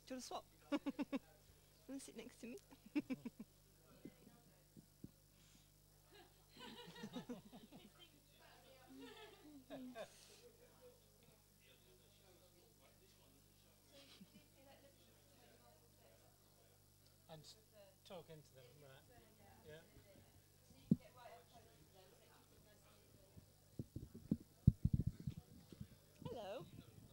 Do you want to swap? Want to sit next to me? And talk into them, right? Yeah. Hello.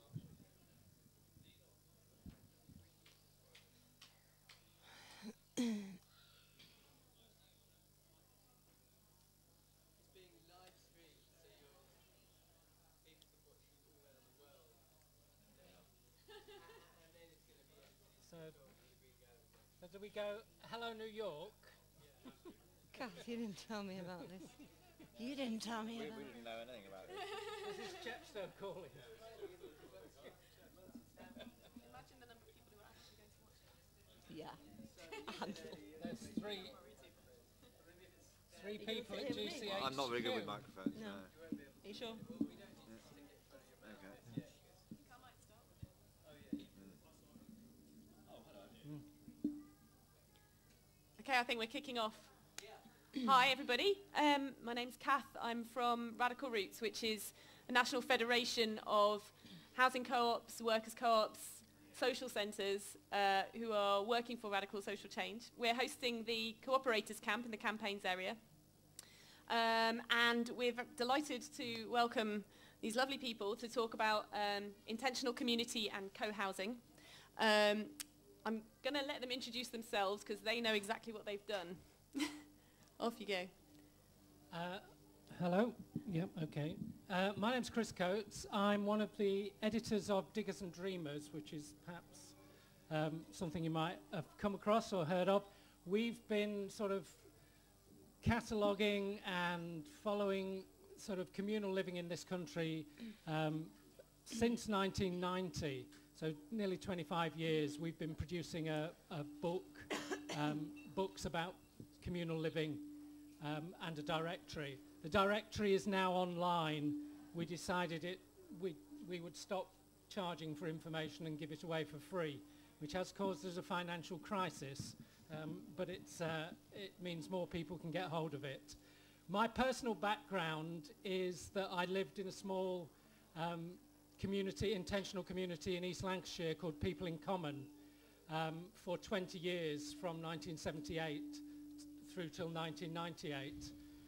So, so do we go, hello New York? Kath, you didn't tell me about this. You didn't tell me about We didn't know anything about this. This is Chepstow calling. Imagine the number of people who are actually going to watch it. Yeah. A handful. There's three people at hear me? GCHQ. I'm not very good with microphones. No. Are you sure? Okay. Carl might start. Okay, I think we're kicking off. Hi everybody, my name's Kath. I'm from Radical Roots, which is a national federation of housing co-ops, workers co-ops, social centres who are working for radical social change. We're hosting the Cooperators Camp in the Campaigns area. And we're delighted to welcome these lovely people to talk about intentional community and co-housing. I'm going to let them introduce themselves because they know exactly what they've done. Off you go. Hello. Yep, okay. My name's Chris Coates. I'm one of the editors of Diggers and Dreamers, which is perhaps something you might have come across or heard of. We've been sort of cataloguing and following sort of communal living in this country since 1990. So nearly 25 years we've been producing a book, books about communal living and a directory. The directory is now online. We decided we would stop charging for information and give it away for free, which has caused us a financial crisis, but it means more people can get hold of it. My personal background is that I lived in a small community, intentional community in East Lancashire called People in Common for 20 years, from 1978 through till 1998.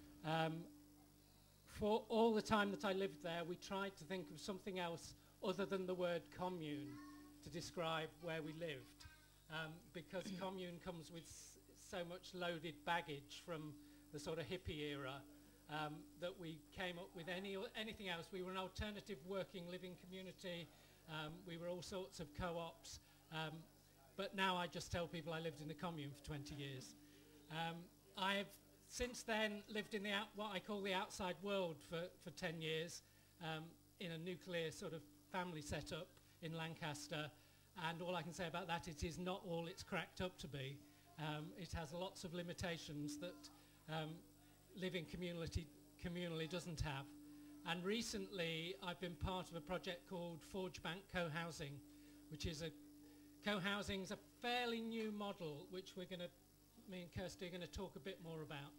For all the time that I lived there, we tried to think of something else other than the word commune to describe where we lived, because commune comes with so much loaded baggage from the sort of hippie era that we came up with anything else. We were an alternative working living community. We were all sorts of co-ops, but now I just tell people I lived in a commune for 20 years. I have since then lived in what I call the outside world for 10 years in a nuclear sort of family setup in Lancaster, and all I can say about that, it is not all it's cracked up to be. It has lots of limitations that living communally doesn't have. And recently I've been part of a project called Forge Bank Co-housing, which is co-housing is a fairly new model which me and Kirsty are going to talk a bit more about,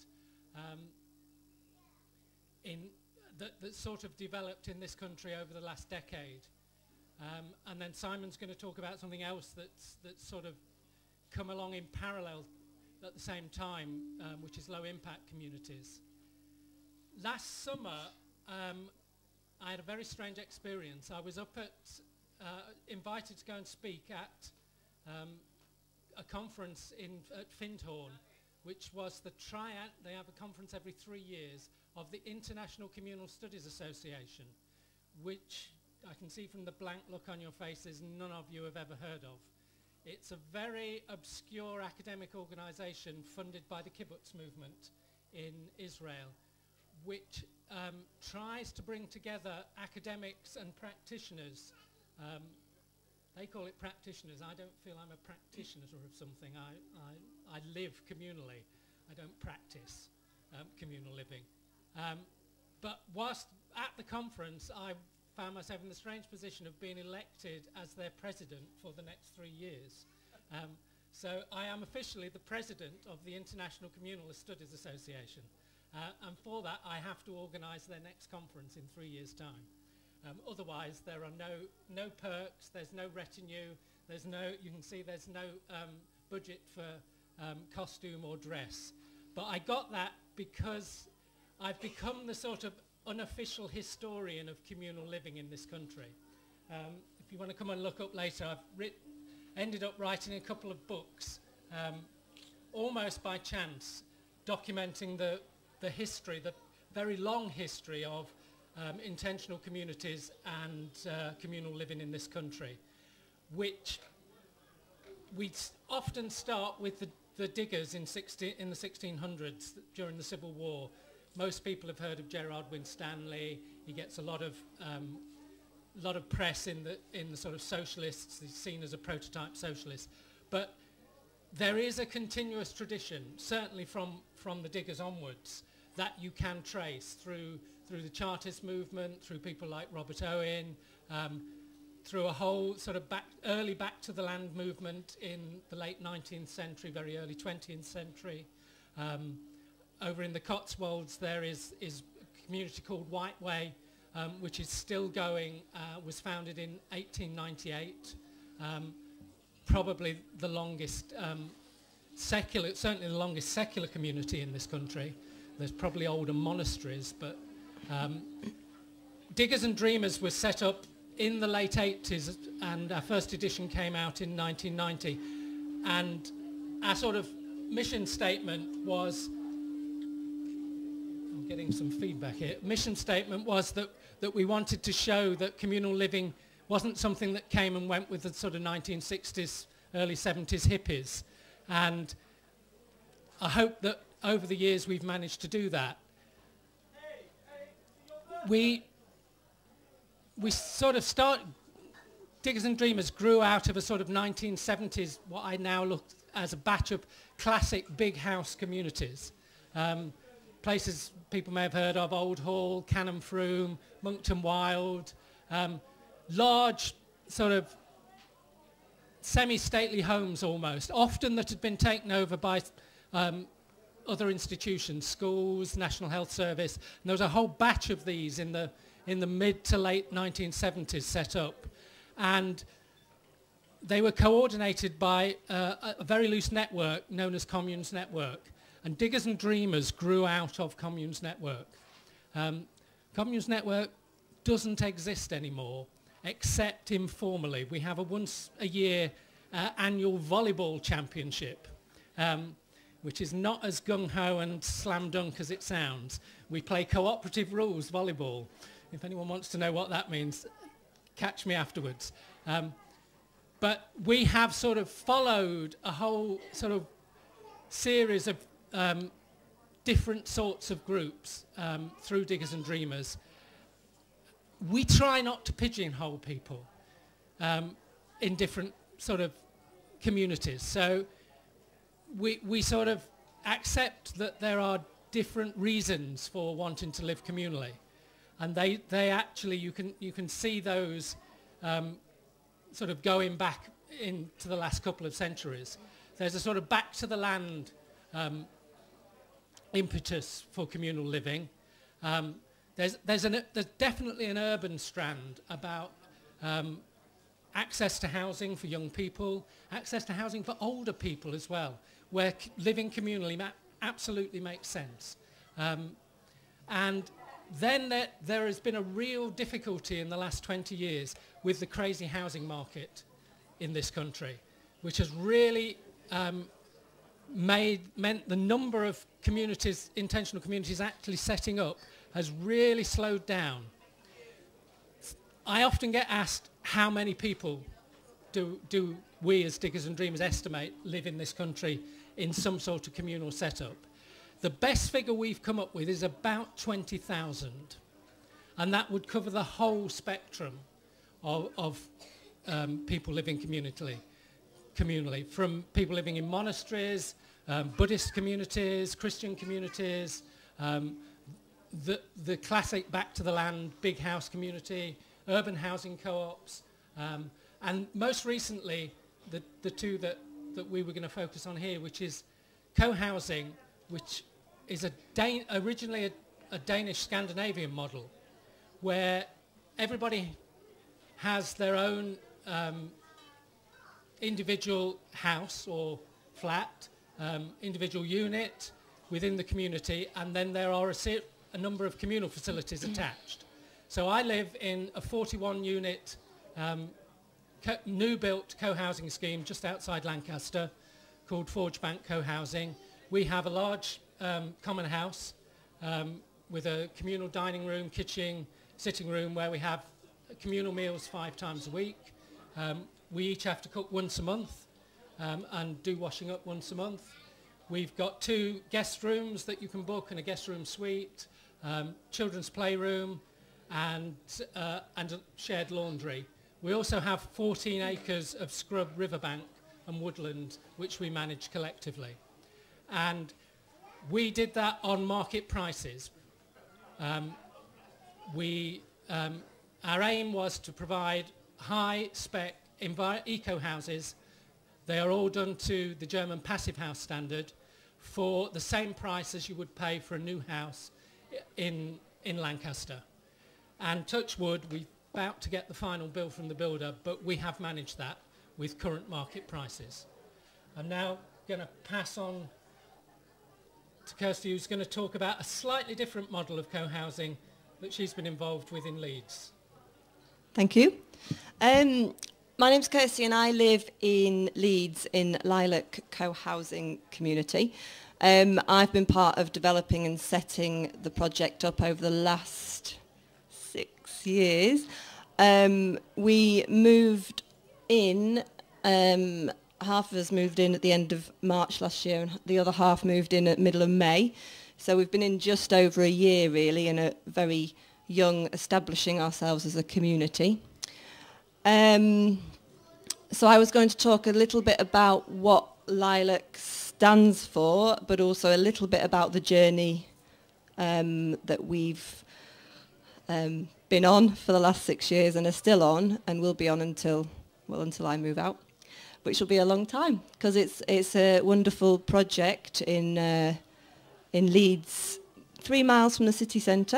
that sort of developed in this country over the last decade. And then Simon's going to talk about something else that's sort of come along in parallel at the same time, which is low impact communities. Last summer, I had a very strange experience. I was up invited to go and speak at a conference at Findhorn, which was the triad. They have a conference every 3 years of the International Communal Studies Association, which I can see from the blank look on your faces none of you have ever heard of. It's a very obscure academic organisation funded by the kibbutz movement in Israel, which tries to bring together academics and practitioners. They call it practitioners. I don't feel I'm a practitioner of something. I live communally. I don't practice communal living. But whilst at the conference, I found myself in the strange position of being elected as their president for the next 3 years. So I am officially the president of the International Communalist Studies Association. And for that, I have to organise their next conference in 3 years' time. Otherwise, there are no perks, there's no retinue, you can see there's no budget for costume or dress. But I got that because I've become the sort of unofficial historian of communal living in this country. If you want to come and look up later, I've ended up writing a couple of books, almost by chance, documenting the history, the very long history of intentional communities and communal living in this country, which we often start with the diggers in the 1600s during the Civil War. Most people have heard of Gerard Winstanley. He gets a lot of press in the sort of socialists. He's seen as a prototype socialist. But there is a continuous tradition, certainly from the diggers onwards, that you can trace through the Chartist movement, through people like Robert Owen, through a whole sort of early back to the land movement in the late 19th century, very early 20th century. Over in the Cotswolds there is a community called White Way, which is still going, was founded in 1898. Probably the longest certainly the longest secular community in this country. There's probably older monasteries, but Diggers and Dreamers was set up in the late 80s, and our first edition came out in 1990. And our sort of mission statement was, I'm getting some feedback here, mission statement was that we wanted to show that communal living wasn't something that came and went with the sort of 1960s, early 70s hippies. And I hope that over the years we've managed to do that. We sort of Diggers and Dreamers grew out of a sort of 1970s, what I now look as a batch of classic big house communities. Places people may have heard of, Old Hall, Cannon Froome, Monkton Wild, large sort of semi-stately homes almost, often that had been taken over by other institutions, schools, National Health Service, and there was a whole batch of these in the mid to late 1970s set up. And they were coordinated by a very loose network known as Communes Network. And Diggers and Dreamers grew out of Communes Network. Communes Network doesn't exist anymore, except informally. We have a once a year annual volleyball championship, which is not as gung-ho and slam dunk as it sounds. We play cooperative rules volleyball. If anyone wants to know what that means, catch me afterwards. But we have sort of followed a whole sort of series of different sorts of groups through Diggers and Dreamers. We try not to pigeonhole people in different sort of communities. So we sort of accept that there are different reasons for wanting to live communally. And they actually, you can see those sort of going back into the last couple of centuries. There's a sort of back to the land impetus for communal living. There's definitely an urban strand about access to housing for young people, access to housing for older people as well, where living communally absolutely makes sense. And then there has been a real difficulty in the last 20 years with the crazy housing market in this country, which has really meant the number of communities, intentional communities actually setting up has really slowed down. I often get asked how many people do we as Diggers and Dreamers estimate live in this country in some sort of communal setup. The best figure we've come up with is about 20,000, and that would cover the whole spectrum of people living communally, from people living in monasteries, Buddhist communities, Christian communities, the classic back to the land big house community, urban housing co-ops, and most recently the two that we were going to focus on here, which is co-housing, which is originally a Danish Scandinavian model, where everybody has their own individual house or flat, individual unit within the community, and then there are a number of communal facilities attached. So I live in a 41 unit new built co-housing scheme just outside Lancaster called Forge Bank Co-housing. We have a large common house with a communal dining room, kitchen, sitting room, where we have communal meals 5 times a week. We each have to cook once a month and do washing up once a month. We've got 2 guest rooms that you can book and a guest room suite, children's playroom, and a shared laundry. We also have 14 acres of scrub riverbank and woodland, which we manage collectively. And we did that on market prices. Our aim was to provide high-spec eco-houses. They are all done to the German Passive House standard for the same price as you would pay for a new house in Lancaster. And touch wood, we're about to get the final bill from the builder, but we have managed that with current market prices. I'm now going to pass on to Kirsty, who's going to talk about a slightly different model of co-housing that she's been involved with in Leeds. Thank you. My name's Kirsty and I live in Leeds in Lilac Co-housing community. I've been part of developing and setting the project up over the last 6 years. We moved in, half of us moved in at the end of March last year and the other half moved in at middle of May. So we've been in just over a year really, and a very young, establishing ourselves as a community. So I was going to talk a little bit about what Lilac stands for, but also a little bit about the journey that we've been on for the last 6 years and are still on, and will be on until I move out, which will be a long time, because it's a wonderful project in Leeds, 3 miles from the city centre.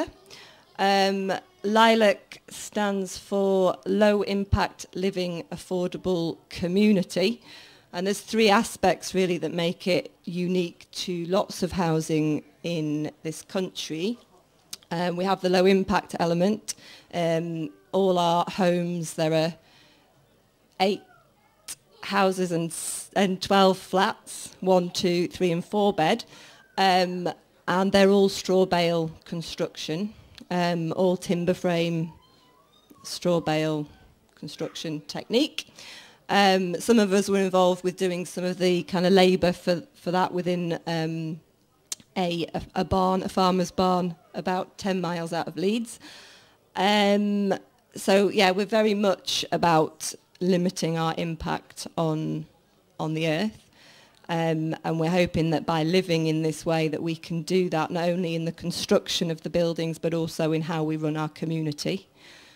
Lilac stands for Low Impact Living Affordable Community, and there's 3 aspects really that make it unique to lots of housing in this country. We have the low impact element. All our homes, there are 8 houses and 12 flats, 1, 2, 3 and 4 bed, and they're all straw bale construction. All timber frame, straw bale construction technique. Some of us were involved with doing some of the kind of labour for that within a barn, a farmer's barn, about 10 miles out of Leeds. So yeah, we're very much about limiting our impact on the earth. And we're hoping that by living in this way that we can do that not only in the construction of the buildings but also in how we run our community.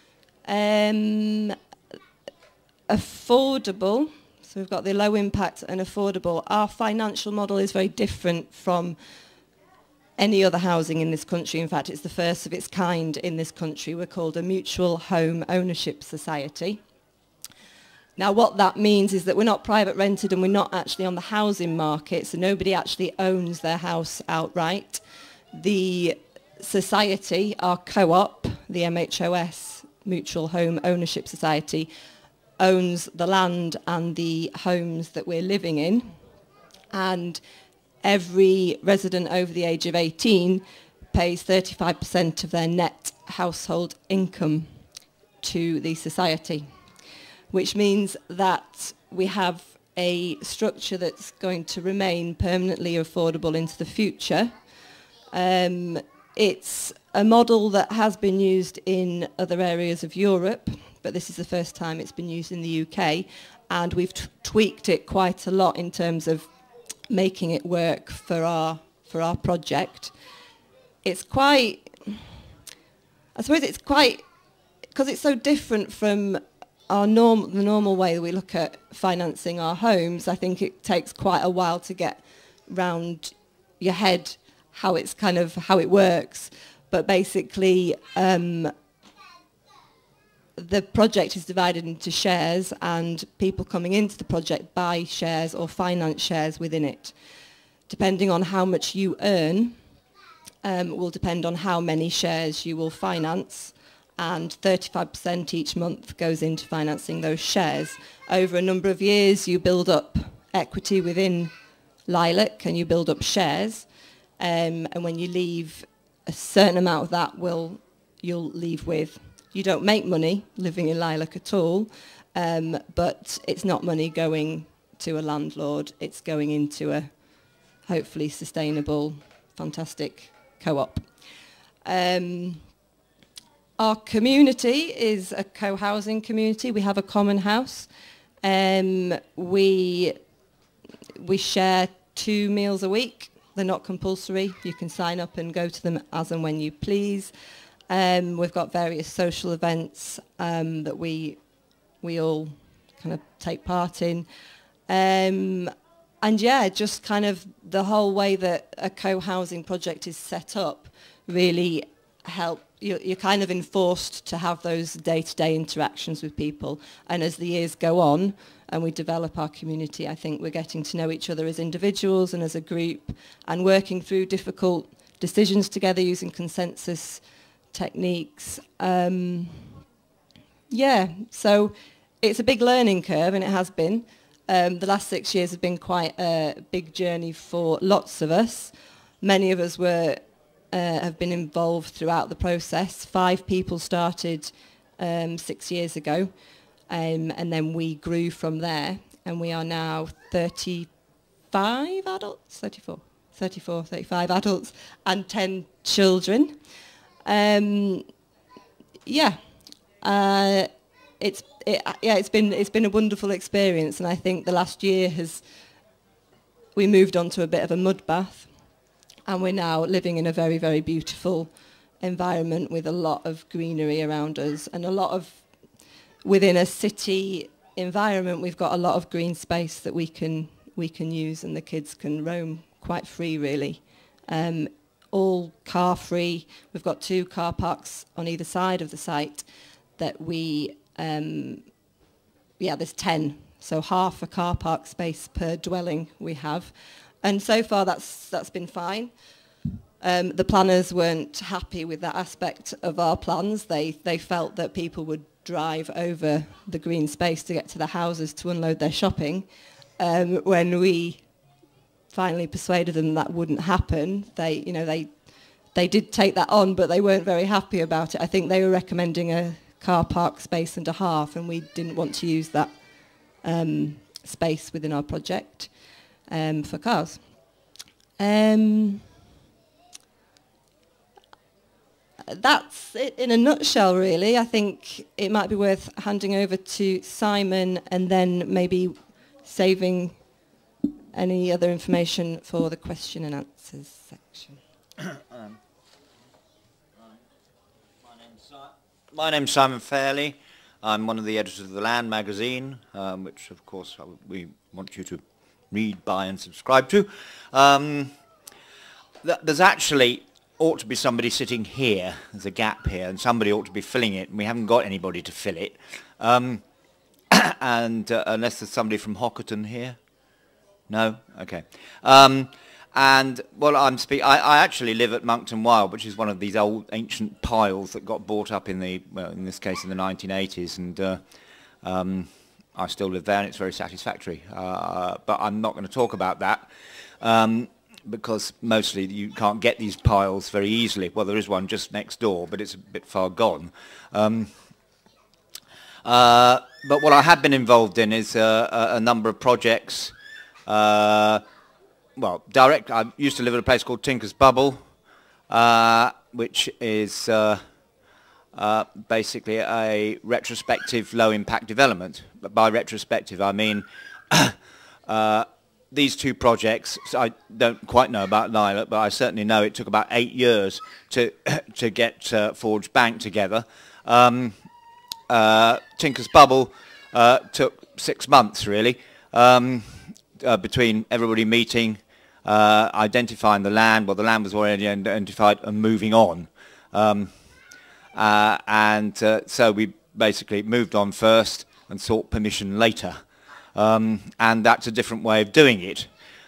Affordable, so we've got the low impact and affordable. Our financial model is very different from any other housing in this country. In fact, it's the first of its kind in this country. We're called a mutual home ownership society. Now, what that means is that we're not private rented and we're not actually on the housing market, so nobody actually owns their house outright. The society, our co-op, the MHOS, Mutual Home Ownership Society, owns the land and the homes that we're living in, and every resident over the age of 18 pays 35% of their net household income to the society, which means that we have a structure that's going to remain permanently affordable into the future. It's a model that has been used in other areas of Europe, but this is the first time it's been used in the UK, and we've tweaked it quite a lot in terms of making it work for our project. It's quite, I suppose it's quite because it's so different from the normal way that we look at financing our homes, I think it takes quite a while to get round your head how it works. But basically, the project is divided into shares, and people coming into the project buy shares or finance shares within it. Depending on how much you earn, will depend on how many shares you will finance, and 35% each month goes into financing those shares. Over a number of years, you build up equity within Lilac and you build up shares, and when you leave, a certain amount of that you'll leave with. You don't make money living in Lilac at all, but it's not money going to a landlord, it's going into a hopefully sustainable, fantastic co-op. Our community is a co-housing community. We have a common house. We share 2 meals a week. They're not compulsory. You can sign up and go to them as and when you please. We've got various social events that we all kind of take part in. And yeah, just kind of the whole way that a co-housing project is set up really help. You're kind of enforced to have those day-to-day interactions with people. And as the years go on and we develop our community, I think we're getting to know each other as individuals and as a group, and working through difficult decisions together using consensus techniques. Yeah, so it's a big learning curve, and it has been. The last 6 years have been quite a big journey for lots of us. Many of us have been involved throughout the process. 5 people started 6 years ago, and then we grew from there, and we are now 35 adults, 34, 35 adults, and 10 children. Yeah, it's been a wonderful experience, and I think the last year we moved on to a bit of a mud bath, and we're now living in a very, very beautiful environment with a lot of greenery around us, and within a city environment, we've got a lot of green space that we can use, and the kids can roam quite free, really. All car free. We've got 2 car parks on either side of the site that there's 10, so half a car park space per dwelling we have, and so far that's been fine. The planners weren't happy with that aspect of our plans. They felt that people would drive over the green space to get to the houses to unload their shopping. When we finally persuaded them that wouldn't happen, they did take that on, but they weren't very happy about it. I think they were recommending a car park space and a half, and we didn't want to use that space within our project for cars. That's it in a nutshell, really. I think it might be worth handing over to Simon and then maybe saving any other information for the question and answers section. My name's Simon Fairley. I'm one of the editors of The Land magazine, which of course we want you to read, buy and subscribe to. There's actually ought to be somebody sitting here. There's a gap here, and somebody ought to be filling it, and we haven't got anybody to fill it. And unless there's somebody from Hockerton here. No? Okay. And, well, I actually live at Monkton Wild, which is one of these old ancient piles that got bought up in this case in the 1980s, and I still live there, and it's very satisfactory. But I'm not going to talk about that, because mostly you can't get these piles very easily. Well, there is one just next door, but it's a bit far gone. But what I have been involved in is a number of projects. Well, I used to live at a place called Tinker's Bubble, which is basically a retrospective low-impact development. But by retrospective, I mean these 2 projects. So I don't quite know about Lilac, but I certainly know it took about 8 years to get Forge Bank together. Tinker's Bubble took 6 months really, between everybody meeting, identifying the land, well the land was already identified, and moving on. So we basically moved on first and sought permission later. And that's a different way of doing it.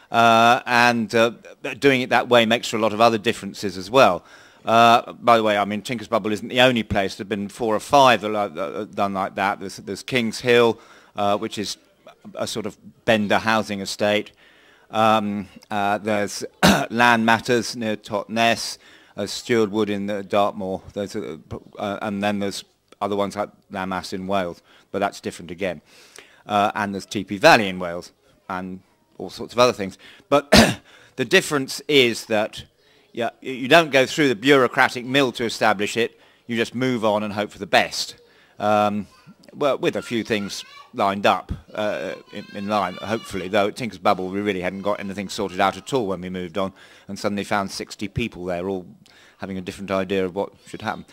Doing it that way makes for a lot of other differences as well. By the way, I mean, Tinker's Bubble isn't the only place. There have been 4 or 5 that are done like that. There's King's Hill, which is a sort of Bender housing estate. There's Land Matters near Totnes, Steward Wood in Dartmoor, and then there's other ones like Lammas in Wales, but that's different again. And there's TP Valley in Wales, and all sorts of other things. But the difference is that you don't go through the bureaucratic mill to establish it, you just move on and hope for the best. Well, with a few things lined up in line, hopefully, though at Tinker's Bubble we really hadn't got anything sorted out at all when we moved on, and suddenly found 60 people there, all having a different idea of what should happen.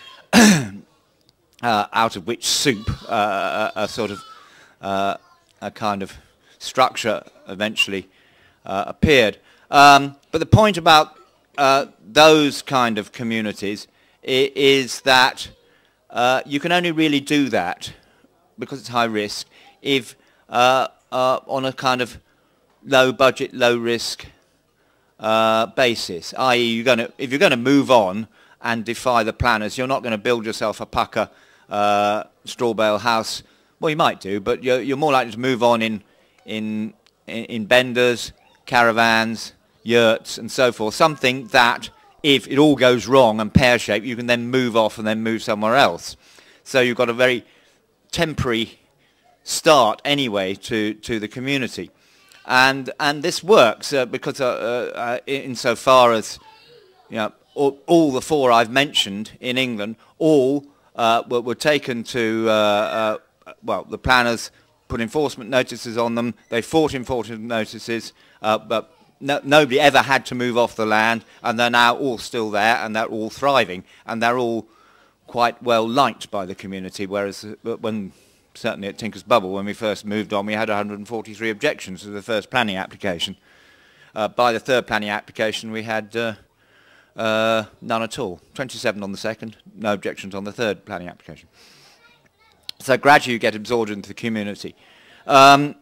Out of which soup a sort of a kind of structure eventually appeared. But the point about those kind of communities is that you can only really do that, because it's high risk, if on a kind of low budget, low risk basis. I.e., if you're going to move on and defy the planners, you're not going to build yourself a pucker straw bale house. Well, you might do, but you're more likely to move on in benders, caravans, yurts, and so forth. Something that, if it all goes wrong and pear-shaped, you can then move off and then move somewhere else. So you've got a very temporary start anyway to the community, and this works because insofar as all the 4 I've mentioned in England all were taken to well, the planners put enforcement notices on them. They fought enforcement notices, but nobody ever had to move off the land, and they're now all still there, and they're all thriving, and they're all quite well liked by the community, whereas certainly at Tinker's Bubble, when we first moved on, we had 143 objections to the first planning application. By the third planning application, we had none at all. 27 on the second, no objections on the third planning application. So gradually you get absorbed into the community. Well,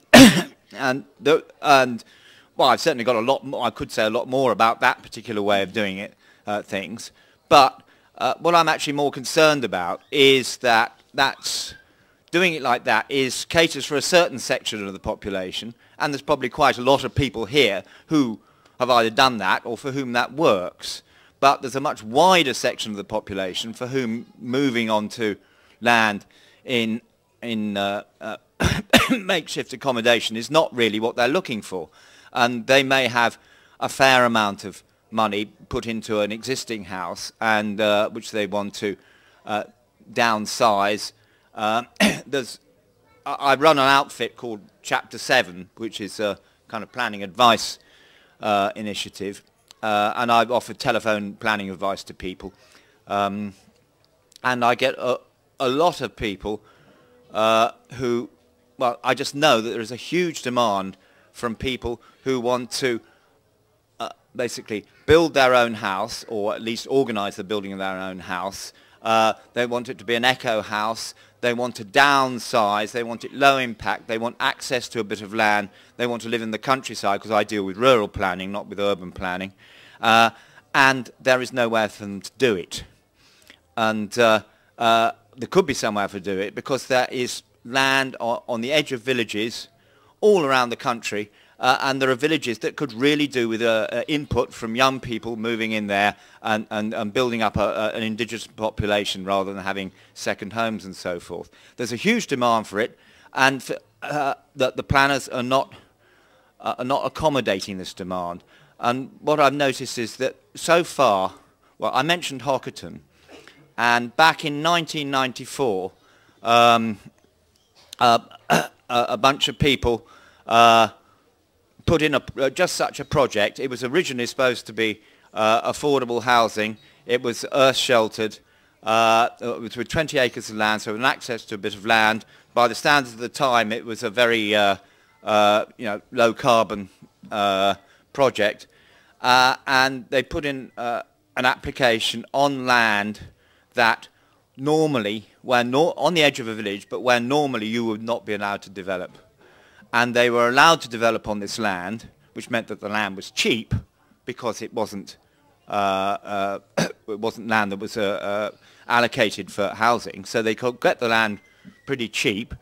I've certainly got a lot more, I could say a lot more about that particular way of doing it, things. But what I'm actually more concerned about is that doing it like that caters for a certain section of the population, and there's probably quite a lot of people here who have either done that or for whom that works. But there's a much wider section of the population for whom moving onto land in makeshift accommodation is not really what they're looking for, and they may have a fair amount of money put into an existing house, and which they want to downsize. I run an outfit called Chapter 7, which is a kind of planning advice initiative, and I've offered telephone planning advice to people, and I get a lot of people who, well, I just know that there is a huge demand from people who want to basically build their own house, or at least organise the building of their own house. They want it to be an eco house. They want to downsize. They want it low impact. They want access to a bit of land. They want to live in the countryside, because I deal with rural planning, not with urban planning. And there is nowhere for them to do it. And there could be somewhere to do it, because there is land on the edge of villages all around the country, and there are villages that could really do with input from young people moving in there and building up an indigenous population rather than having second homes and so forth. There's a huge demand for it, and that the planners are not accommodating this demand. And what I've noticed is that so far, well, I mentioned Hockerton, and back in 1994, a bunch of people put in just such a project. It was originally supposed to be affordable housing. It was earth sheltered, with 20 acres of land, so an access to a bit of land. By the standards of the time, it was a very low carbon project, and they put in an application on land that normally, on the edge of a village, but where normally you would not be allowed to develop. And they were allowed to develop on this land, which meant that the land was cheap because it wasn't land that was allocated for housing. So they could get the land pretty cheap,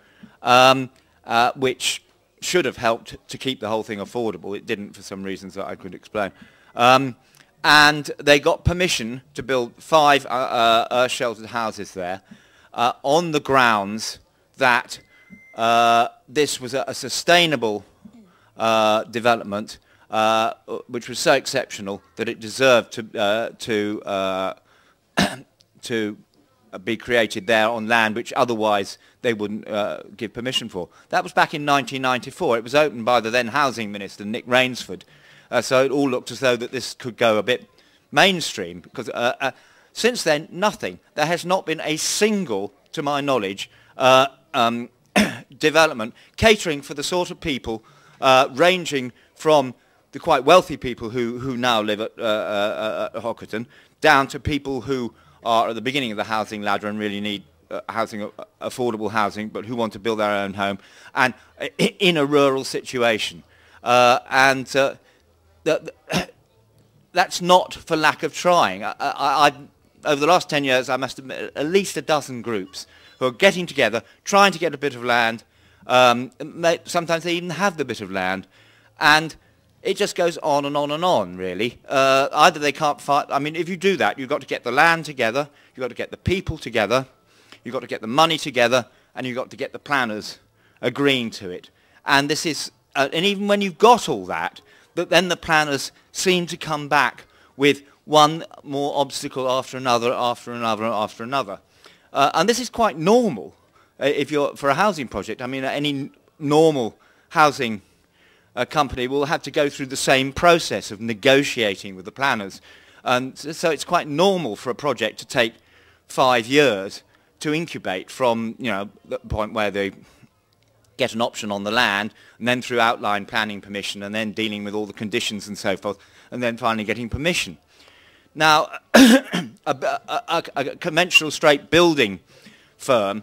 which should have helped to keep the whole thing affordable. It didn't for some reasons that I could explain. And they got permission to build 5 earth-sheltered houses there on the grounds that this was a sustainable development, which was so exceptional that it deserved to be created there on land which otherwise they wouldn't give permission for. That was back in 1994. It was opened by the then Housing Minister, Nick Rainsford. So it all looked as though that this could go a bit mainstream, because since then, nothing. There has not been a single, to my knowledge, development catering for the sort of people ranging from the quite wealthy people who now live at Hockerton, down to people who are at the beginning of the housing ladder and really need affordable housing, but who want to build their own home, and in a rural situation. That's not for lack of trying. Over the last 10 years, I must admit, at least a dozen groups who are getting together, trying to get a bit of land. Sometimes they even have the bit of land, and it just goes on and on and on, really. Either they can't fight. I mean, if you do that, you've got to get the land together, you've got to get the people together, you've got to get the money together, and you've got to get the planners agreeing to it. And this is, and even when you've got all that, then the planners seem to come back with one more obstacle after another, after another, after another. And this is quite normal if you're for a housing project. I mean, any normal housing company will have to go through the same process of negotiating with the planners. And so it's quite normal for a project to take 5 years to incubate from, the point where they get an option on the land, and then through outline planning permission, and then dealing with all the conditions and so forth, and then finally getting permission. Now, a conventional straight building firm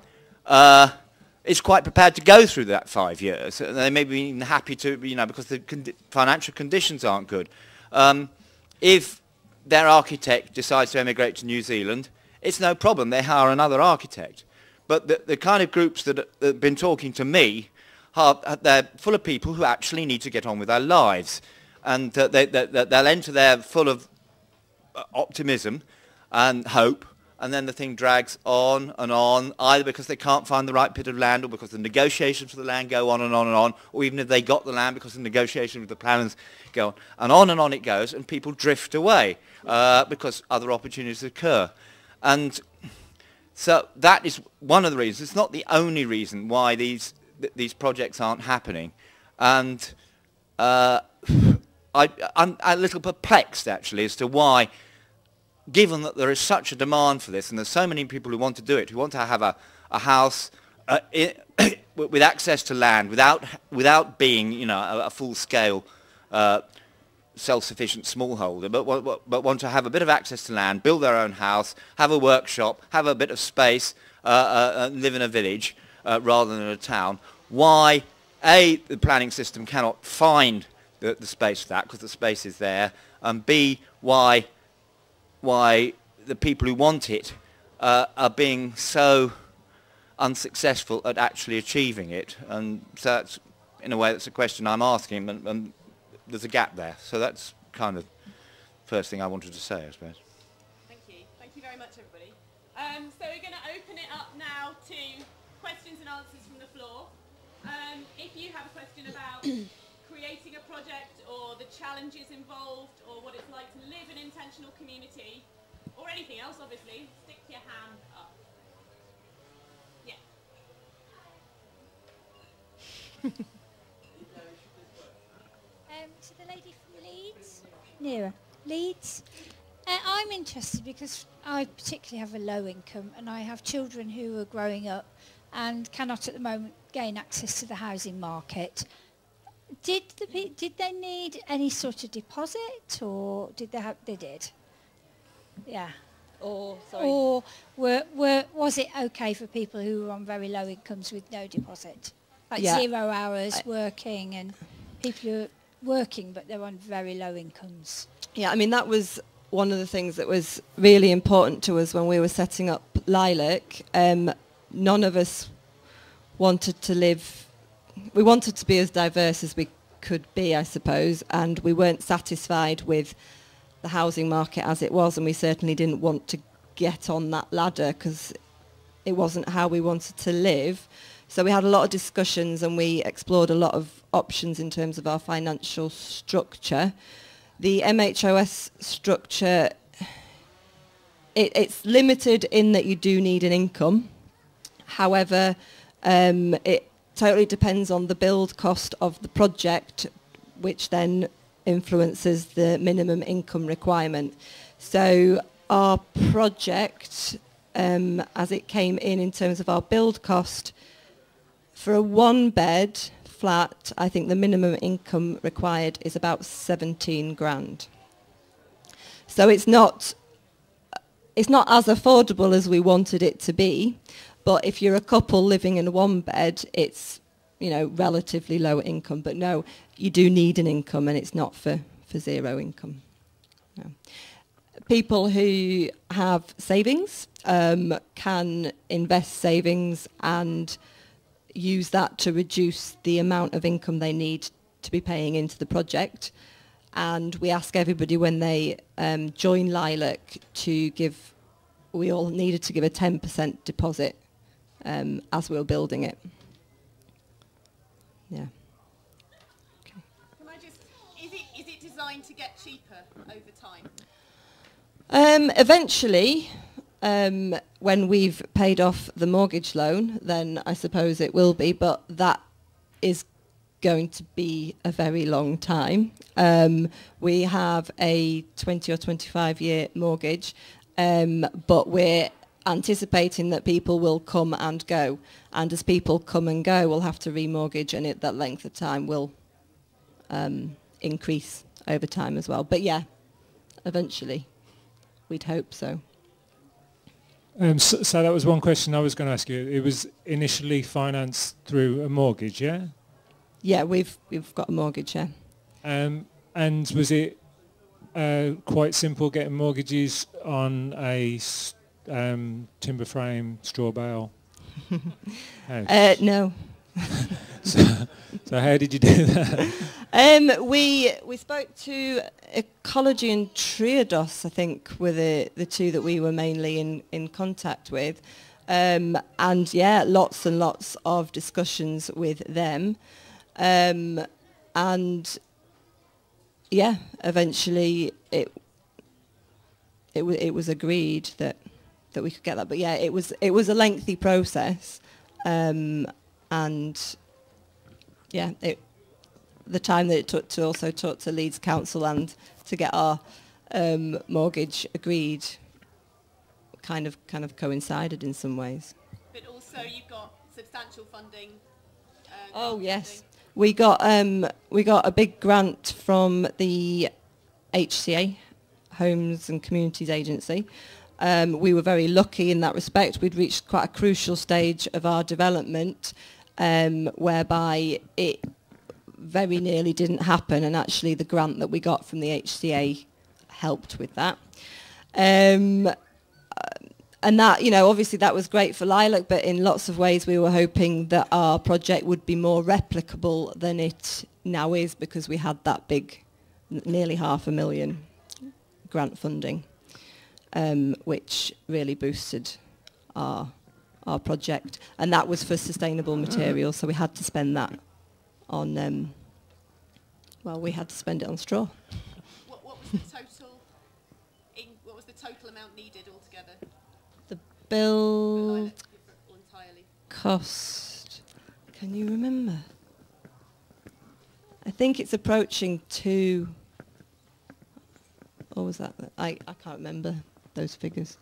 is quite prepared to go through that 5 years. They may be even happy to, because the financial conditions aren't good. If their architect decides to emigrate to New Zealand, it's no problem. They hire another architect. But the kind of groups that have been talking to me, they're full of people who actually need to get on with their lives. And they'll enter there full of optimism and hope, and then the thing drags on and on, either because they can't find the right bit of land, or because the negotiations for the land go on and on and on, or even if they got the land, because the negotiations with the planners go on and on it goes, and people drift away because other opportunities occur. And so that is one of the reasons. It's not the only reason why these projects aren't happening. And I'm a little perplexed, actually, as to why, given that there is such a demand for this, and there's so many people who want to do it, who want to have a house with access to land, without being, a full-scale self-sufficient smallholder, but want to have a bit of access to land, build their own house, have a workshop, have a bit of space, live in a village rather than a town. Why, A, the planning system cannot find the space for that, because the space is there, and B, why the people who want it are being so unsuccessful at actually achieving it. And so that's, in a way, that's a question I'm asking, and there's a gap there. So that's kind of the first thing I wanted to say, I suppose. Thank you. Thank you very much, everybody. So we're going to open it up now to questions and answers from the floor. If you have a question about creating a project, or the challenges involved, or what it's like to live in an intentional community, or anything else, obviously, stick your hand up. Yeah. To the lady from Leeds. Nearer. Leeds. I I'm interested because I particularly have a low income and I have children who are growing up and cannot at the moment gain access to the housing market. Did they need any sort of deposit, or did they have? They did. Yeah. Or sorry. Or was it okay for people who were on very low incomes with no deposit? Like 0 hours working, and people who are working but they're on very low incomes. Yeah, I mean, that was one of the things that was really important to us when we were setting up Lilac. None of us wanted to live... We wanted to be as diverse as we could be, I suppose, and we weren't satisfied with the housing market as it was, and we certainly didn't want to get on that ladder because it wasn't how we wanted to live. So we had a lot of discussions and we explored a lot of options in terms of our financial structure. The MHOS structure, it's limited in that you do need an income. However, it totally depends on the build cost of the project, which then influences the minimum income requirement. So our project, as it came in terms of our build cost, for a 1-bed flat, I think the minimum income required is about 17 grand. So it's not as affordable as we wanted it to be, but if you're a couple living in a 1-bed, it's, you know, relatively low income. But no, you do need an income, and it's not for 0 income. No. People who have savings can invest savings and use that to reduce the amount of income they need to be paying into the project. And we ask everybody when they join Lilac to give, we all needed to give a 10% deposit as we were building it. Yeah. Can I just, is it designed to get cheaper over time? Eventually, when we've paid off the mortgage loan, then I suppose it will be, but that is going to be a very long time. We have a 20 or 25 year mortgage, but we're anticipating that people will come and go, and as people come and go, we'll have to remortgage, and that length of time will increase over time as well. But yeah, eventually, we'd hope so. So that was one question I was going to ask you. It was initially financed through a mortgage, yeah? Yeah, we've got a mortgage, yeah. And was it quite simple getting mortgages on a timber frame, straw bale house? No. So how did you do that? We spoke to Ecology and Triodos, I think, were the two that we were mainly in contact with. And yeah, lots and lots of discussions with them. And yeah, eventually it was agreed that we could get that. But yeah, it was a lengthy process. And yeah, the time that it took to also talk to Leeds Council and to get our mortgage agreed kind of coincided in some ways. But also you've got substantial funding. Oh yes, we got a big grant from the HCA, Homes and Communities Agency. We were very lucky in that respect. We'd reached quite a crucial stage of our development, whereby it very nearly didn't happen, and actually the grant that we got from the HCA helped with that. And that, you know, obviously that was great for Lilac, but in lots of ways we were hoping that our project would be more replicable than it now is, because we had that big, nearly $500,000 grant funding, which really boosted our project. And that was for sustainable materials, so we had to spend that on, well, we had to spend it on straw. What was the total? What was the total amount needed altogether? The build entirely cost. Can you remember? I think it's approaching 2 or was that? I can't remember those figures.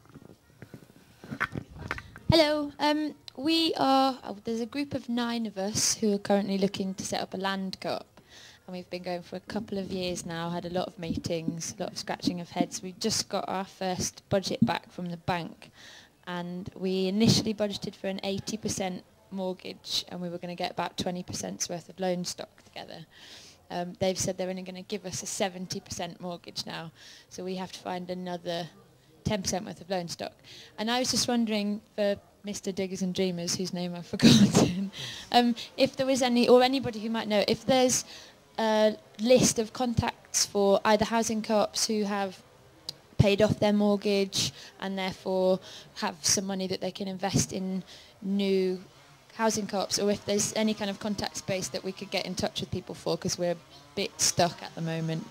Hello. There's a group of 9 of us who are currently looking to set up a land co-op. And we've been going for a couple of years now, had a lot of meetings, a lot of scratching of heads. We just got our first budget back from the bank. And we initially budgeted for an 80% mortgage, and we were going to get about 20% worth of loan stock together. They've said they're only going to give us a 70% mortgage now, so we have to find another 10% worth of loan stock. And I was just wondering, for Mr. Diggers and Dreamers, whose name I've forgotten, if there was any, or anybody who might know, if there's a list of contacts for either housing co-ops who have paid off their mortgage and therefore have some money that they can invest in new housing co-ops, or if there's any kind of contact space that we could get in touch with people for, because we're a bit stuck at the moment.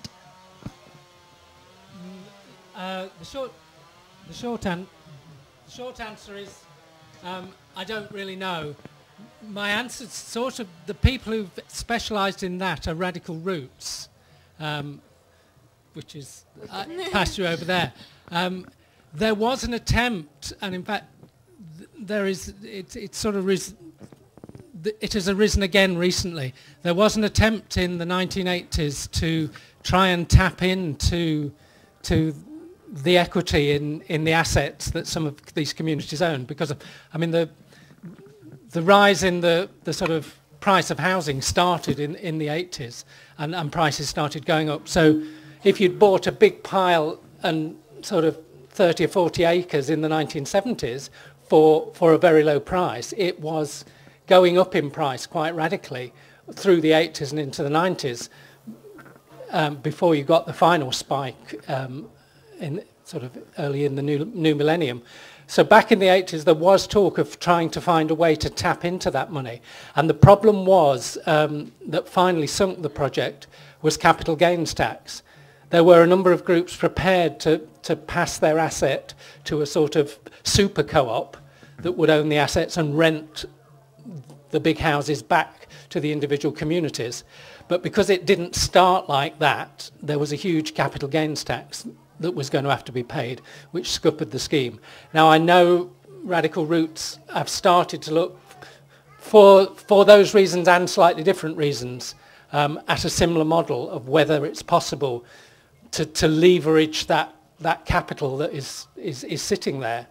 The short answer is I don't really know. My answer's sort of, the people who've specialised in that are Radical Roots, which is past you over there. There was an attempt, and in fact there is, it sort of it has arisen again recently. There was an attempt in the 1980s to try and tap into the equity in the assets that some of these communities own, because of, I mean, the rise in the sort of price of housing started in the 80s, and prices started going up. So if you'd bought a big pile and sort of 30 or 40 acres in the 1970s for a very low price, it was going up in price quite radically through the 80s and into the 90s, before you got the final spike in sort of early in the new millennium. So back in the 80s, there was talk of trying to find a way to tap into that money. And the problem was that finally sunk the project was capital gains tax. There were a number of groups prepared to pass their asset to a sort of super co-op that would own the assets and rent the big houses back to the individual communities. But because it didn't start like that, there was a huge capital gains tax that was going to have to be paid, which scuppered the scheme. Now I know Radical Roots have started to look for those reasons and slightly different reasons at a similar model of whether it's possible to leverage that capital that is sitting there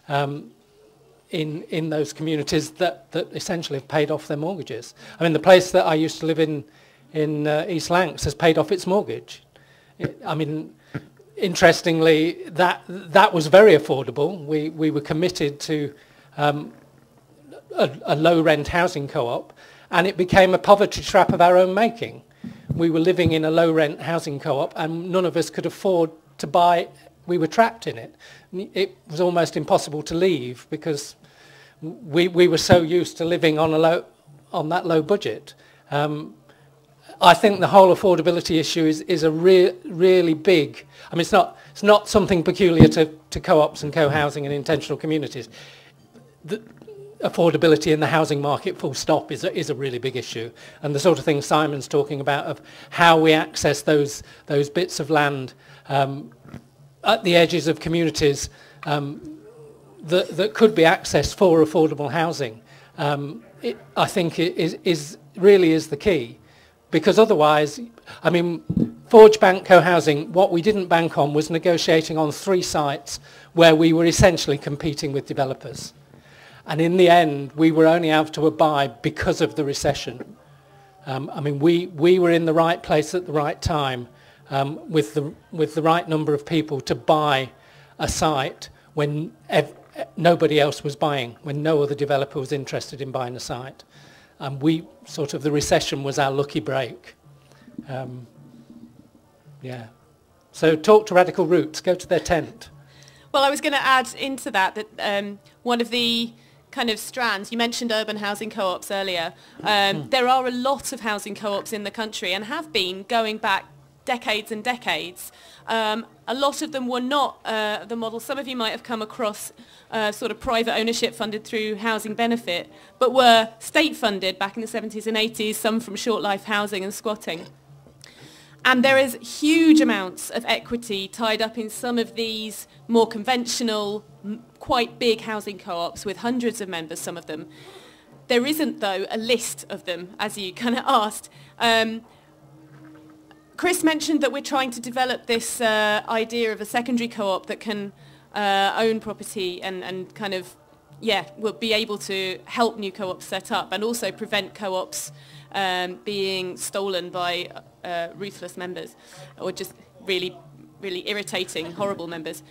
in those communities that essentially have paid off their mortgages. I mean, the place that I used to live in East Lancs has paid off its mortgage. I mean, interestingly, that was very affordable. We were committed to a low-rent housing co-op, and it became a poverty trap of our own making. We were living in a low-rent housing co-op, and none of us could afford to buy. We were trapped in it. It was almost impossible to leave because we were so used to living on that low budget. I think the whole affordability issue is a really big. I mean, it's not something peculiar to co-ops and co-housing and intentional communities. The affordability in the housing market, full stop, is a really big issue, and the sort of thing Simon's talking about of how we access those bits of land at the edges of communities that could be accessed for affordable housing. I think is really the key. Because otherwise, I mean, Forge Bank Co-housing, what we didn't bank on was negotiating on 3 sites where we were essentially competing with developers. And in the end, we were only able to abide because of the recession. I mean, we were in the right place at the right time with the right number of people to buy a site when nobody else was buying, when no other developer was interested in buying a site. And we sort of, the recession was our lucky break. Yeah. So talk to Radical Roots, go to their tent. Well, I was going to add into that one of the kind of strands, you mentioned urban housing co-ops earlier. There are a lot of housing co-ops in the country and have been going back decades and decades. A lot of them were not the model. Some of you might have come across sort of private ownership funded through housing benefit, but were state funded back in the 70s and 80s, some from short life housing and squatting. And there is huge amounts of equity tied up in some of these more conventional, quite big housing co-ops with hundreds of members, some of them. There isn't, though, a list of them, as you kind of asked. Chris mentioned that we're trying to develop this idea of a secondary co-op that can own property and kind of, yeah, will be able to help new co-ops set up and also prevent co-ops being stolen by ruthless members or just really, really irritating, horrible members.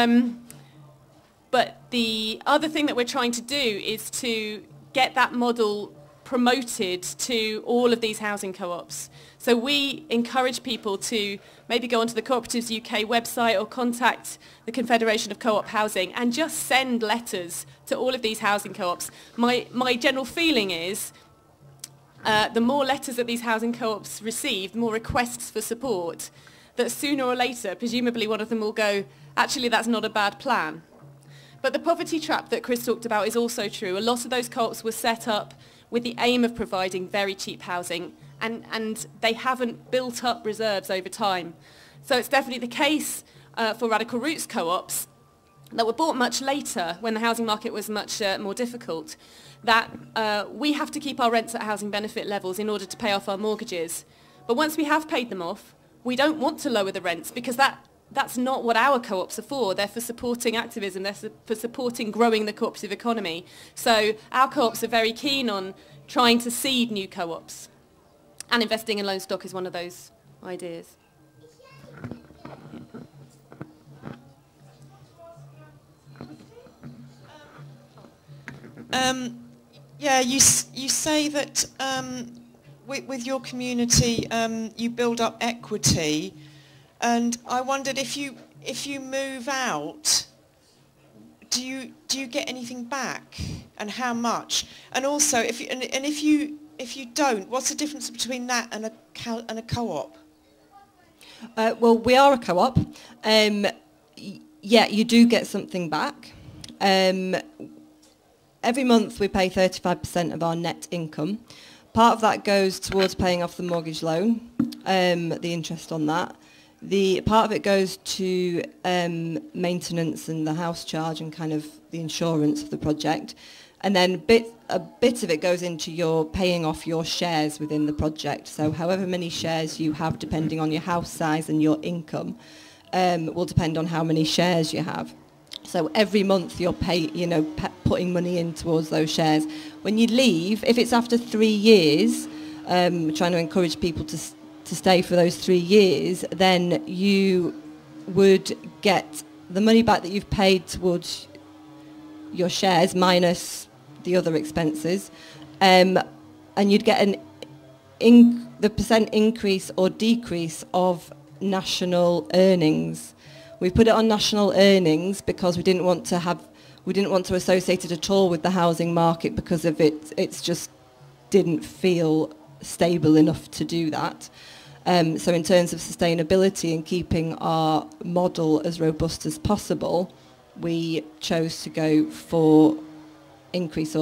But the other thing that we're trying to do is to get that model promoted to all of these housing co-ops. So we encourage people to maybe go onto the Cooperatives UK website or contact the Confederation of Co-op Housing and just send letters to all of these housing co-ops. My general feeling is the more letters that these housing co-ops receive, the more requests for support, that sooner or later, presumably one of them will go, actually that's not a bad plan. But the poverty trap that Chris talked about is also true. A lot of those co-ops were set up with the aim of providing very cheap housing, and they haven't built up reserves over time. So it's definitely the case for Radical Roots co-ops that were bought much later when the housing market was much more difficult, that we have to keep our rents at housing benefit levels in order to pay off our mortgages. But once we have paid them off, we don't want to lower the rents because that's not what our co-ops are for. They're for supporting activism. They're for supporting growing the cooperative economy. So our co-ops are very keen on trying to seed new co-ops. And investing in loan stock is one of those ideas. Yeah, you say that with your community you build up equity, and I wondered if you move out, do you get anything back, and how much? And also, if you don't, what's the difference between that and a co-op? Well, we are a co-op. Yeah, you do get something back. Every month we pay 35% of our net income. Part of that goes towards paying off the mortgage loan, the interest on that. The part of it goes to maintenance and the house charge and kind of the insurance of the project. And then a bit of it goes into your paying off your shares within the project. So however many shares you have, depending on your house size and your income, will depend on how many shares you have. So every month you're putting money in towards those shares. When you leave, if it's after 3 years, trying to encourage people to stay for those 3 years, then you would get the money back that you've paid towards your shares minus the other expenses, and you'd get the percent increase or decrease of national earnings. We put it on national earnings because we didn't want to associate it at all with the housing market because of it's just didn't feel stable enough to do that. So in terms of sustainability and keeping our model as robust as possible, we chose to go for increase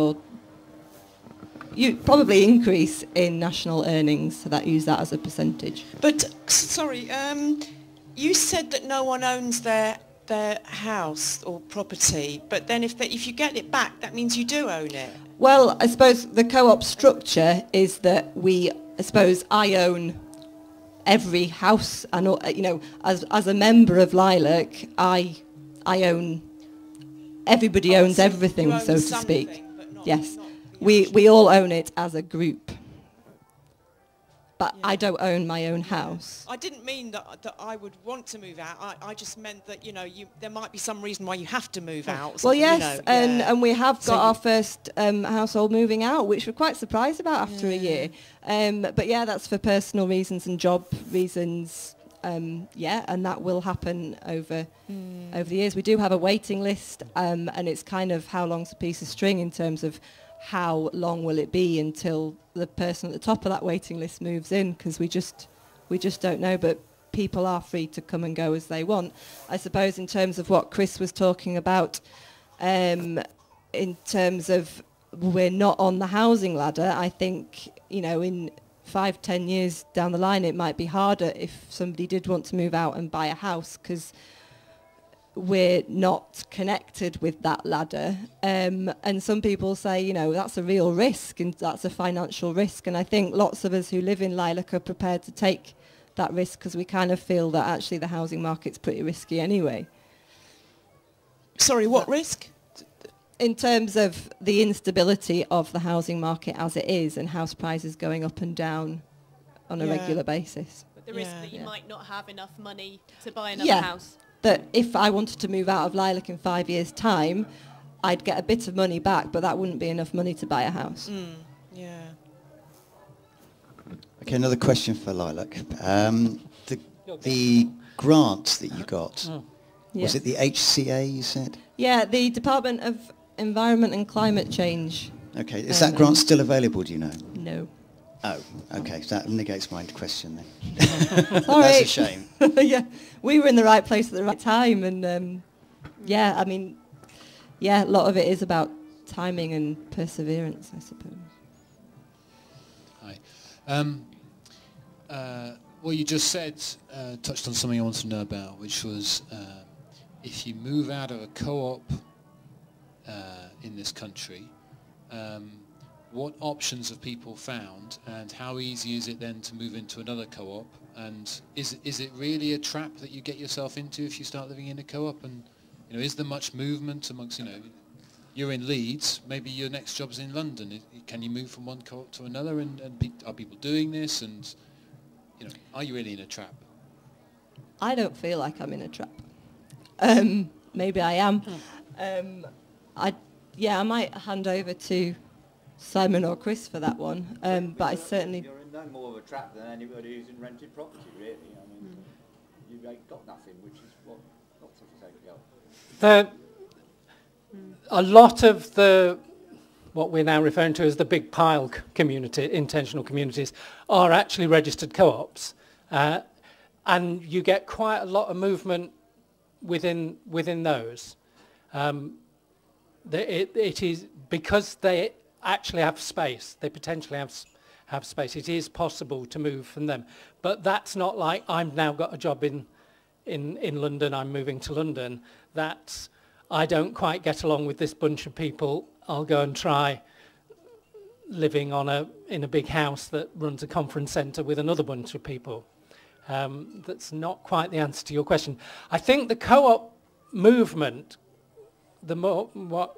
probably increase in national earnings, so that use that as a percentage. But sorry, you said that no one owns their house or property, but then if you get it back, that means you do own it. Well, I suppose the co-op structure is that I own every house, and as a member of Lilac, I own. Everybody owns everything, so to speak. Yes, we all own it as a group. But yeah. I don't own my own house. I didn't mean that I would want to move out. I just meant that there might be some reason why you have to move out. Well, yes, and we have got our first household moving out, which we're quite surprised about after a year. But yeah, that's for personal reasons and job reasons. And that will happen over the years. We do have a waiting list, and it's kind of how long's a piece of string in terms of how long will it be until the person at the top of that waiting list moves in, because we just don't know. But people are free to come and go as they want. I suppose in terms of what Chris was talking about, in terms of we're not on the housing ladder, I think in 5-10 years down the line, it might be harder if somebody did want to move out and buy a house, because we're not connected with that ladder. And some people say, you know, that's a real risk and that's a financial risk. And I think lots of us who live in Lilac are prepared to take that risk because we kind of feel that actually the housing market's pretty risky anyway. Sorry, what risk? In terms of the instability of the housing market as it is and house prices going up and down on a regular basis. But the risk that you might not have enough money to buy another house. That if I wanted to move out of Lilac in 5 years' time, I'd get a bit of money back, but that wouldn't be enough money to buy a house. Okay, another question for Lilac. The grant that you got, was it the HCA you said? Yeah, the Department of Environment and Climate Change. Okay, is that grant still available, do you know? No. Oh, okay, so that negates my question then. Sorry. That's a shame. Yeah, we were in the right place at the right time, and yeah, I mean, yeah, a lot of it is about timing and perseverance, I suppose. Hi. What you just said touched on something I wanted to know about, which was if you move out of a co-op in this country, what options have people found, and how easy is it then to move into another co-op? And is it really a trap that you get yourself into if you start living in a co-op? And you know, is there much movement amongst, you know, you're in Leeds, maybe your next job's in London. Can you move from one co-op to another? And are people doing this? And you know, are you really in a trap? I don't feel like I'm in a trap. Maybe I am. I might hand over to Simon or Chris for that one, but I certainly... You're in no more of a trap than anybody who's in rented property, really. I mean, you ain't got nothing, which is what lots of us ain't got. A lot of what we're now referring to as the big pile community, intentional communities, are actually registered co-ops, and you get quite a lot of movement within those. It is because they actually have space. They potentially have space. It is possible to move from them, but that's not like I've now got a job in London. I'm moving to London. That's I don't quite get along with this bunch of people. I'll go and try living in a big house that runs a conference centre with another bunch of people. That's not quite the answer to your question. I think the co-op movement, what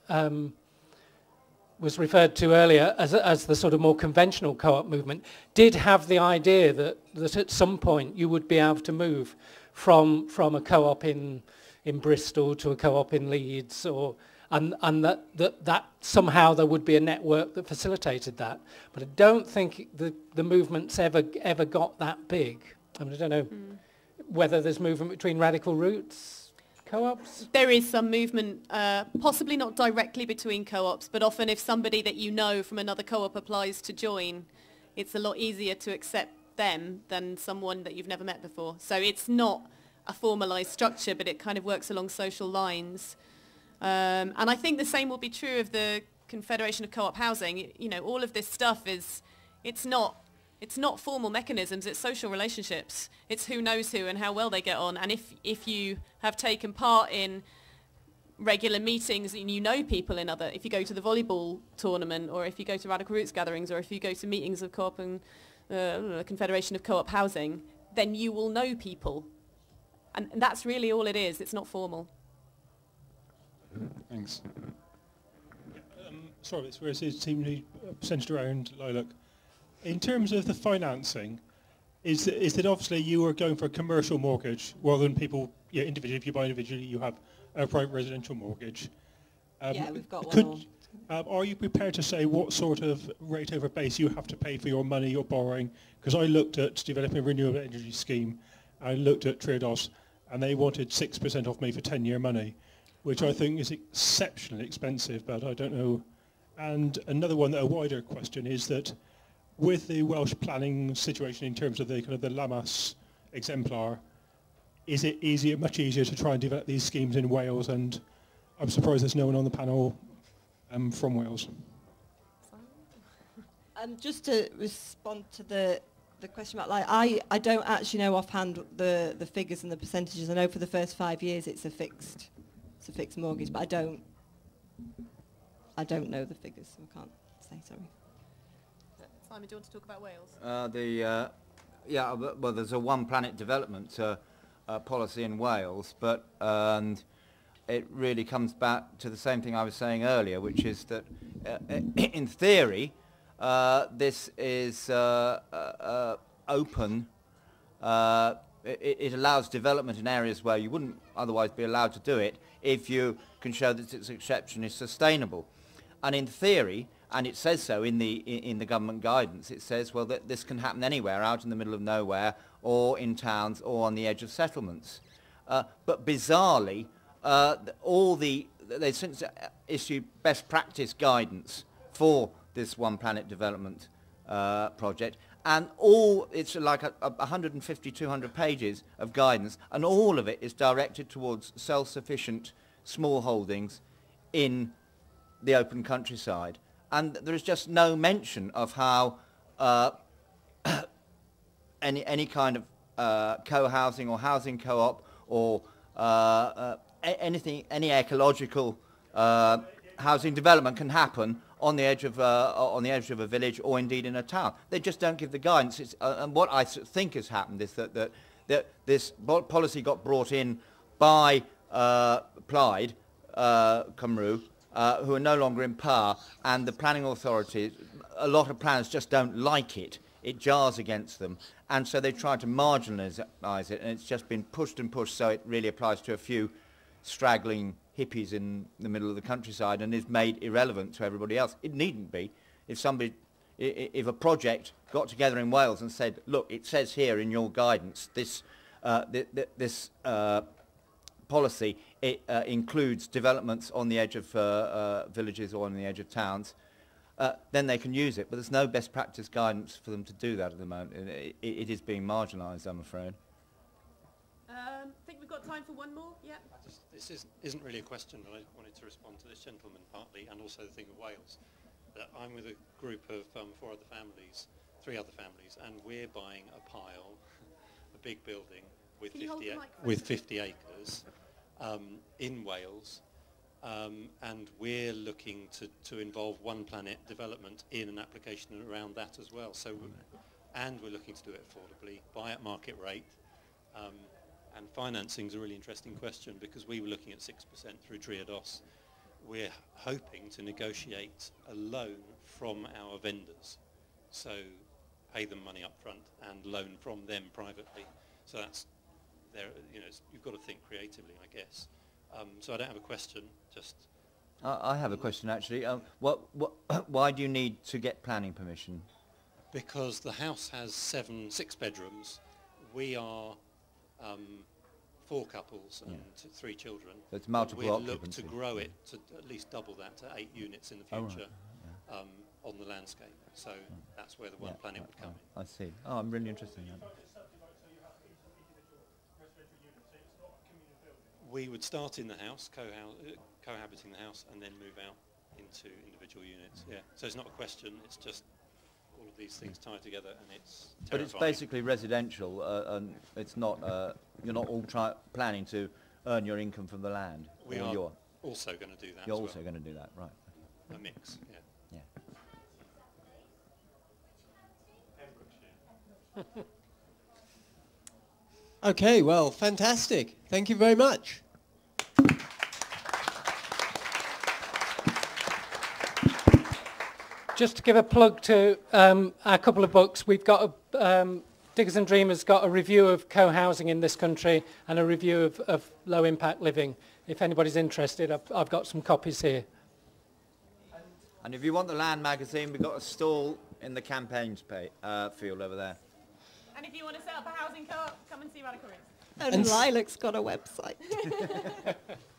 was referred to earlier as the sort of more conventional co-op movement, did have the idea that at some point you would be able to move from a co-op in Bristol to a co-op in Leeds, and that somehow there would be a network that facilitated that. But I don't think the movement's ever got that big. I mean, I don't know whether there's movement between Radical Roots co-ops. There is some movement, possibly not directly between co-ops, but often if somebody that you know from another co-op applies to join, it's a lot easier to accept them than someone that you've never met before. So it's not a formalised structure, but it kind of works along social lines. And I think the same will be true of the Confederation of Co-op Housing. You know, all of this stuff it's not formal mechanisms, it's social relationships. It's who knows who and how well they get on. And if you have taken part in regular meetings and you know people if you go to the volleyball tournament, or if you go to Radical Roots gatherings, or if you go to meetings of Co-op and Confederation of Co-op Housing, then you will know people. And that's really all it is. It's not formal. Thanks. Sorry, it's where it seems centred around Lilac. In terms of the financing, is that obviously you are going for a commercial mortgage rather than people, individually, if you buy individually, you have a private residential mortgage. Yeah, we've got one. Are you prepared to say what sort of rate over base you have to pay for your money you're borrowing? Because I looked at developing a renewable energy scheme, I looked at Triodos, and they wanted 6% off me for 10-year money, which I think is exceptionally expensive, but I don't know. And another one, a wider question, is that with the Welsh planning situation in terms of the kind of the Lammas exemplar, is it much easier to try and develop these schemes in Wales? And I'm surprised there's no one on the panel from Wales. And just to respond to the question about, like, I don't actually know offhand the figures and the percentages. I know for the first 5 years it's a fixed mortgage, but I don't know the figures, so I can't say, sorry. Simon, do you want to talk about Wales? Well, there's a one planet development policy in Wales, but it really comes back to the same thing I was saying earlier, which is that in theory this is open. It allows development in areas where you wouldn't otherwise be allowed to do it if you can show that its exception is sustainable. And in theory, and it says so in the government guidance, it says, well, that this can happen anywhere, out in the middle of nowhere, or in towns, or on the edge of settlements. But bizarrely, they since issued best practice guidance for this One Planet development project, and it's like 150, 200 pages of guidance, and all of it is directed towards self-sufficient small holdings in the open countryside. And there is just no mention of how any kind of co-housing or housing co-op or any ecological housing development can happen on the edge of a village or indeed in a town. They just don't give the guidance. And what I think has happened is that this policy got brought in by Plaid Cymru, who are no longer in power, and the planning authorities, a lot of planners just don't like it. It jars against them, and so they try to marginalise it, and it's just been pushed and pushed, so it really applies to a few straggling hippies in the middle of the countryside and is made irrelevant to everybody else. It needn't be. If a project got together in Wales and said, look, it says here in your guidance, this policy, it includes developments on the edge of villages or on the edge of towns, then they can use it. But there's no best practice guidance for them to do that at the moment. It is being marginalised, I'm afraid. I think we've got time for one more. Yeah. This isn't really a question, but I wanted to respond to this gentleman partly, and also the thing of Wales. I'm with a group of 3 other families, and we're buying a pile, a big building with 50 acres in Wales, and we're looking to involve One Planet development in an application around that as well. So, and we're looking to do it affordably, buy at market rate. And financing is a really interesting question, because we were looking at 6% through Triodos. We're hoping to negotiate a loan from our vendors, so pay them money up front and loan from them privately. So that's there. You've got to think creatively, I guess. So I don't have a question. Just I have a question actually. Why do you need to get planning permission? Because the house has 6 bedrooms. We are 4 couples and 3 children. So it's multiple occupancy. We'll look to grow it to at least double that to 8 units in the future on the landscape. So that's where the One Planet would come in. I see. Oh, I'm really interested in that. We would start in the house, cohabiting the house, and then move out into individual units. Yeah. So it's not a question. It's just all of these things tie together, and it's terrifying. But it's basically residential, and it's not. You're not all planning to earn your income from the land. We are also going to do that. You're also going to do that, right? A mix. Yeah. Yeah. Okay. Well, fantastic. Thank you very much. Just to give a plug to our couple of books, we've got Diggers and Dreamers got a review of co-housing in this country and a review of low-impact living. If anybody's interested, I've got some copies here. And if you want the Land magazine, we've got a stall in the campaigns field over there. And if you want to set up a housing co-op, come and see Radical Roots. And Lilac's got a website.